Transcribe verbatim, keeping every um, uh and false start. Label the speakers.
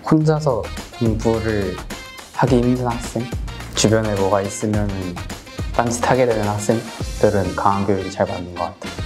Speaker 1: 혼자서 공부를 하기 힘든 학생, 주변에 뭐가 있으면 딴짓하게 되는 학생들은 강한 교육이 잘 맞는 것 같아요.